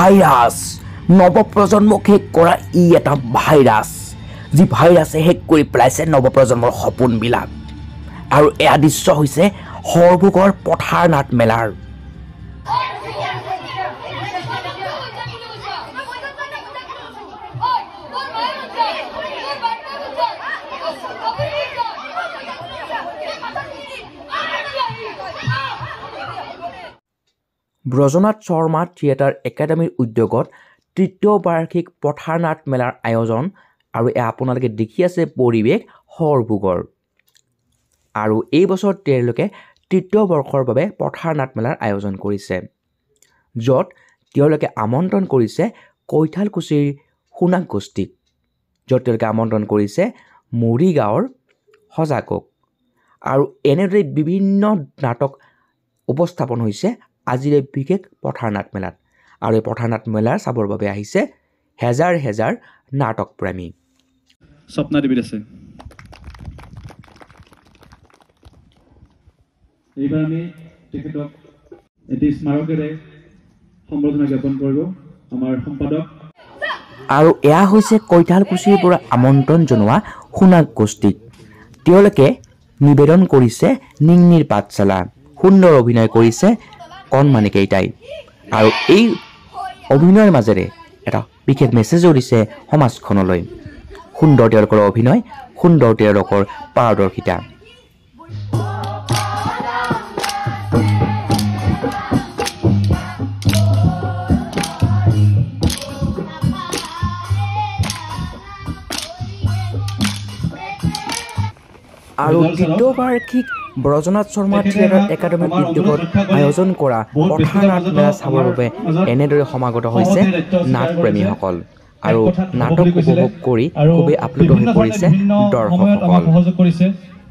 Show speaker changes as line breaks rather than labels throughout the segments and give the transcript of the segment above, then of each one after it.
virus নৱপ্ৰজন্মক শেষ কৰা ই এটা ভাইৰাছ যি ভাইৰাছে শেষ কৰি পেলাইছে নৱপ্ৰজন্মৰ সপোনবিলাক আৰু এয়া দৃশ্য হৈছে সৰভোগৰ পথাৰ নাট মেলাৰ ব্ৰজনাথ শৰ্মা থিয়েটাৰ একাডেমীৰ উদ্যোগত তৃতীয় বাৰ্ষিক পথাৰ নাট মেলাৰ আয়োজন আৰু এয়া আপোনালোকে দেখি আছে পৰিৱেশ সৰভোগৰ আৰু এই বছৰ তেওঁলোকে তৃতীয় বৰ্ষৰ বাবে পথাৰ নাট মেলাৰ আয়োজন কৰিছে য'ত তেওঁলোকে আমন্ত্ৰণ কৰিছে কৈঠালকুছিৰ সোণাক গোষ্ঠীক য'ত তেওঁলোকে আমন্ত্ৰণ কৰিছে মৰিগাঁৱৰ সজাগক আৰু এনেদৰে বিভিন্ন নাটক উপস্থাপন হৈছে আজিৰ এই বিশেষ পথাৰ নাট মেলাত আৰু এই পথাৰ নাট মেলাৰ চাবৰ বাবে আহিছে হেজাৰ হেজাৰ নাটক প্ৰেমী
স্বপ্না দেৱীত আছে এইবাৰ আমি তেখেতক এটি স্মাৰকেৰে সম্বৰ্ধনা জ্ঞাপন কৰিব আমাৰ সম্পাদক
আৰু এয়া হৈছে কৈঠালকুছিৰ পৰা আমন্ত্ৰণ জনোৱা সোণাক গোষ্ঠীক তেওঁলোকে নিবেদন কৰিছে নিংনিৰ পাঠশালা সুন্দৰ অভিনয় কৰিছে কণমানিকেইটাই আৰু এই অভিনয়ৰ মাজেৰে এটা বিশেষ মেছেজো দিছে সমাজখনলৈ সুন্দৰ তেওঁলোকৰ অভিনয় সুন্দৰ তেওঁলোকৰ পাৰদৰ্শিতা আৰু তৃতীয় বাৰ্ষিক ব্ৰজনাথ শৰ্মা থিয়েটাৰ একাডেমীৰ উদ্যোগত আয়োজন কৰা পথাৰ নাট মেলা চাবৰ বাবে এনেদৰে সমাগত হৈছে নাটপ্ৰেমীসকল আৰু নাটক উপভোগ কৰি খুবেই আপ্লুত হৈ পৰিছে দৰ্শকসকল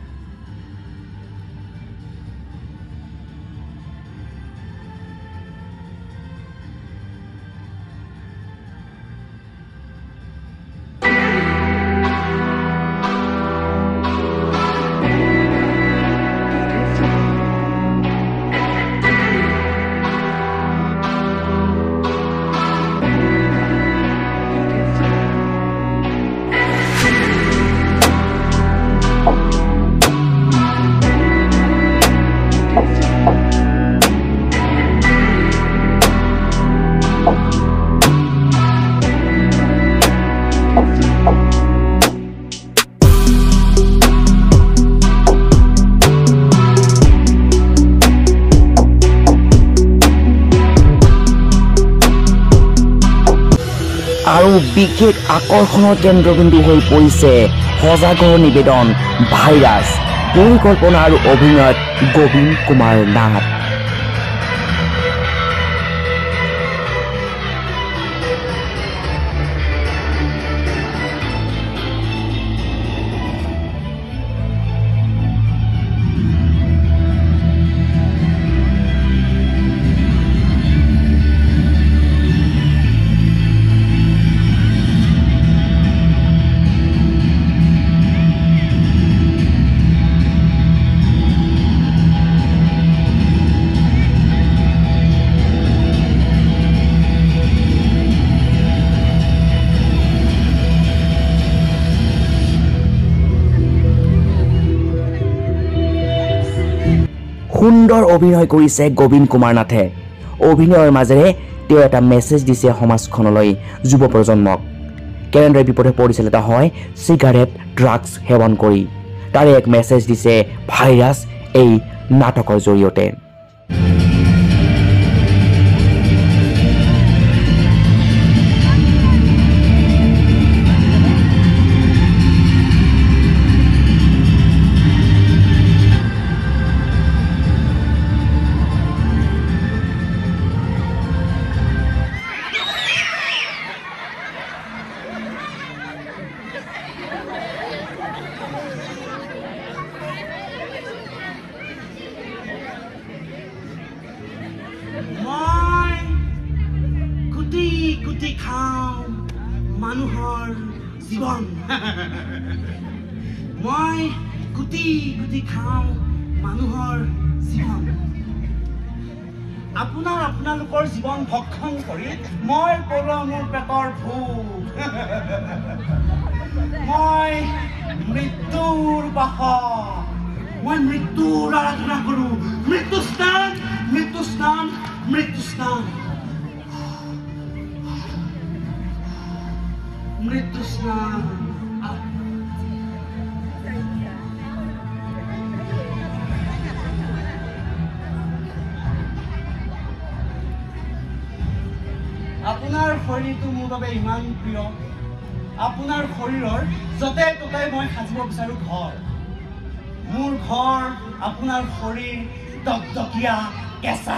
আৰু বিশেষ আকৰ্ষণৰ কেন্দ্ৰবিন্দু হৈ পৰিছে সজাগৰ নিবেদন ভাইৰাছ পৰিকল্পনা আৰু অভিনয়ত গোবিন কুমাৰ নাথ সুন্দৰ অভিনয় কৰিছে গোবিন কুমাৰ নাথে অভিনয়ৰ মাজেৰে তেওঁ এটা মেছেজ দিছে সমাজখনলৈ যুৱ প্ৰজন্মক কেনেদৰে বিপদে পৰিচালিত হয় চিগাৰেট ড্ৰাগছ সেৱন কৰি তাৰে এক মেছেজ দিছে ভাইৰাছ এই নাটকৰ জৰিয়তে
গুটি খাওঁ মানুহৰ জীৱন মই গুটি গুটি খাওঁ মানুহৰ জীৱন আপোনালোকৰ জীৱন ভক্ষণ কৰি মই পলো মোৰ পেটৰ ভোক মই মৃত্যুৰ বাস মই মৃত্যুৰ আৰাধনা কৰো মৃত্যু স্নান মৃত্যু স্নান মৃত্যু স্নান মৃত্যু স্নান আপোনাৰ শৰীৰটো মোৰ বাবে ইমান প্ৰিয় আপোনাৰ শৰীৰৰ যতে ততে মই সাজিব বিচাৰো ঘৰ মোৰ ঘৰ আপোনাৰ শৰীৰ দকদকীয়া কেঁচা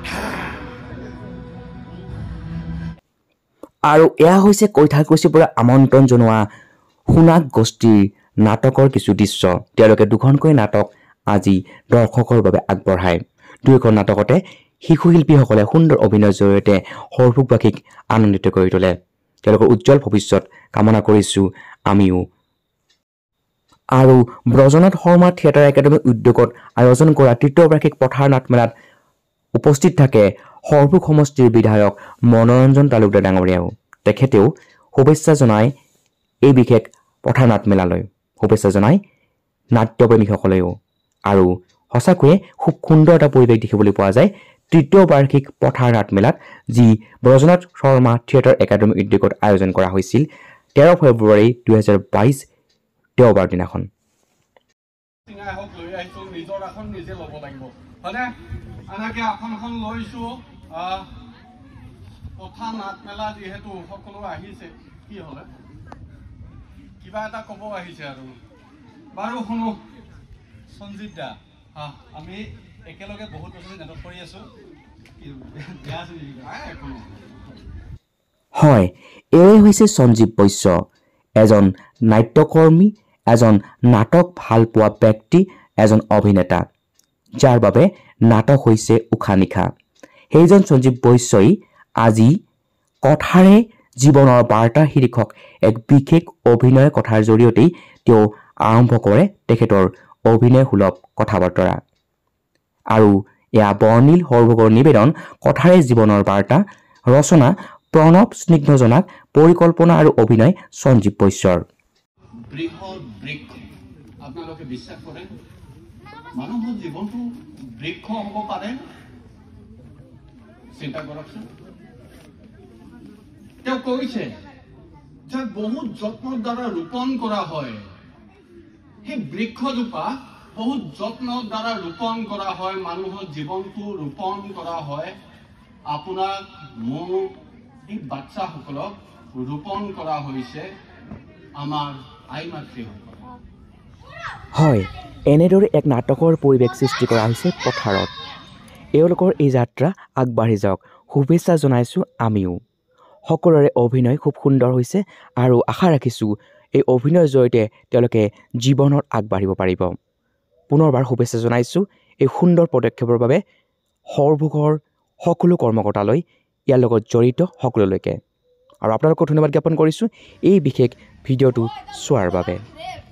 আৰু এয়া হৈছে কৈঠালকুছিৰ পৰা আমন্ত্ৰণ জনোৱা সোণাক গোষ্ঠীৰ নাটকৰ কিছু দৃশ্য তেওঁলোকে দুখনকৈ নাটক আজি দৰ্শকৰ বাবে আগবঢ়ায় দুয়োখন নাটকতে শিশু শিল্পীসকলে সুন্দৰ অভিনয়ৰ জৰিয়তে সৰভোগবাসীক আনন্দিত কৰি তোলে তেওঁলোকৰ উজ্জ্বল ভৱিষ্যত কামনা কৰিছোঁ আমিও আৰু ব্ৰজনাথ শৰ্মা থিয়েটাৰ একাডেমী উদ্যোগত আয়োজন কৰা তৃতীয় বাৰ্ষিক পথাৰ নাট মেলাত উপস্থিত থাকে সৰভোগ সমষ্টিৰ বিধায়ক মনোৰঞ্জন তালুকদাৰ ডাঙৰীয়াও তেখেতেও শুভেচ্ছা জনায় এই বিশেষ পথাৰ নাট মেলালৈ শুভেচ্ছা জনায় নাট্যপ্ৰেমীসকলেও আৰু সঁচাকৈয়ে খুব সুন্দৰ এটা পৰিৱেশ দেখিবলৈ পোৱা যায় তৃতীয় বাৰ্ষিক পথাৰ নাট মেলাত যি ব্ৰজনাথ শৰ্মা থিয়েটাৰ একাডেমী উদ্যোগত আয়োজন কৰা হৈছিল 13 ফেব্ৰুৱাৰী 2022 দেওবাৰ দিনাখন
নিজৰ এখন নিজে ল'ব লাগিব হয়নে এনেকে আসনখন লৈছোঁ পথাৰ নাট মেলা যিহেতু সকলো আহিছে কি হ'লে কিবা এটা ক'ব আহিছে আৰু বাৰু শুনো সঞ্জিত দা আমি একেলগে বহুত বছৰ নাটক কৰি আছোঁ
হয় এয়ে হৈছে সঞ্জীৱ বৈশ্য এজন নাট্যকৰ্মী এজন নাটক ভাল পোৱা ব্যক্তি এজন অভিনেতা যাৰ বাবে নাটক হৈছে উশাহ নিশা সেইজন সঞ্জীৱ বৈশ্যই আজি কথাৰে জীৱনৰ বাৰ্তা শীৰ্ষক এক বিশেষ অভিনয় কথাৰ জৰিয়তেই তেওঁ আৰম্ভ কৰে তেখেতৰ অভিনয় সুলভ কথা বতৰা আৰু এয়া বৰ্ণিল সৰভোগৰ নিবেদন কথাৰে জীৱনৰ বাৰ্তা ৰচনা প্ৰণৱ স্নিগ্ধজনাক পৰিকল্পনা আৰু অভিনয় সঞ্জীৱ বৈশ্যৰ
বৃহৎ বৃক্ষ আপোনালোকে বিশ্বাস কৰে মানুহৰ জীৱনটো বৃক্ষ হ'ব পাৰে চিন্তা কৰকচোন তেওঁ কৈছে যে বহুত যত্নৰ দ্বাৰা ৰোপণ কৰা হয় সেই বৃক্ষজোপা বহুত যত্নৰ দ্বাৰা ৰোপণ কৰা হয় মানুহৰ জীৱনটো ৰোপণ কৰা হয় আপোনাক মোক এই বাচ্চাসকলক ৰোপণ কৰা হৈছে আমাৰ আই মাতৃসকল
হয় এনেদৰে এক নাটকৰ পৰিৱেশ সৃষ্টি কৰা হৈছে পথাৰত এওঁলোকৰ এই যাত্ৰা আগবাঢ়ি যাওক শুভেচ্ছা জনাইছোঁ আমিও সকলোৰে অভিনয় খুব সুন্দৰ হৈছে আৰু আশা ৰাখিছোঁ এই অভিনয়ৰ জৰিয়তে তেওঁলোকে জীৱনত আগবাঢ়িব পাৰিব পুনৰবাৰ শুভেচ্ছা জনাইছোঁ এই সুন্দৰ পদক্ষেপৰ বাবে সৰভোগৰ সকলো কৰ্মকৰ্তালৈ ইয়াৰ লগত জড়িত সকলোলৈকে আৰু আপোনালোকক ধন্যবাদ জ্ঞাপন কৰিছোঁ এই বিশেষ ভিডিঅ'টো চোৱাৰ বাবে